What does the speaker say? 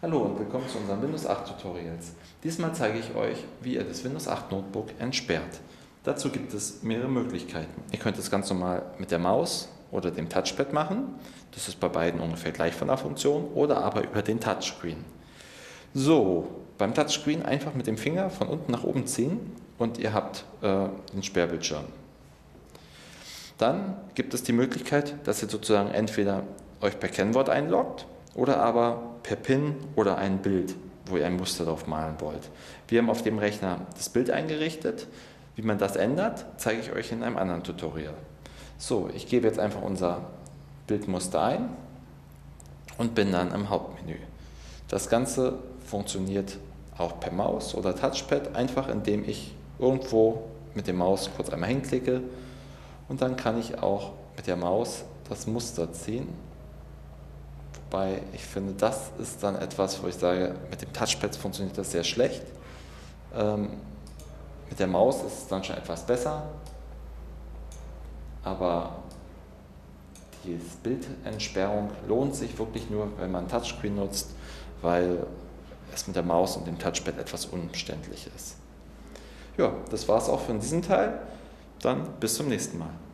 Hallo und willkommen zu unseren Windows 8 Tutorials. Diesmal zeige ich euch, wie ihr das Windows 8 Notebook entsperrt. Dazu gibt es mehrere Möglichkeiten. Ihr könnt es ganz normal mit der Maus oder dem Touchpad machen. Das ist bei beiden ungefähr gleich von der Funktion. Oder aber über den Touchscreen. So, beim Touchscreen einfach mit dem Finger von unten nach oben ziehen und ihr habt den Sperrbildschirm. Dann gibt es die Möglichkeit, dass ihr sozusagen entweder euch per Kennwort einloggt oder aber per PIN oder ein Bild, wo ihr ein Muster drauf malen wollt. Wir haben auf dem Rechner das Bild eingerichtet. Wie man das ändert, zeige ich euch in einem anderen Tutorial. So, ich gebe jetzt einfach unser Bildmuster ein und bin dann im Hauptmenü. Das Ganze funktioniert auch per Maus oder Touchpad, einfach indem ich irgendwo mit der Maus kurz einmal hinklicke und dann kann ich auch mit der Maus das Muster ziehen. Wobei ich finde, das ist dann etwas, wo ich sage, mit dem Touchpad funktioniert das sehr schlecht. Mit der Maus ist es dann schon etwas besser, aber die Bildentsperrung lohnt sich wirklich nur, wenn man Touchscreen nutzt, weil es mit der Maus und dem Touchpad etwas umständlich ist. Ja, das war es auch für diesen Teil. Dann bis zum nächsten Mal.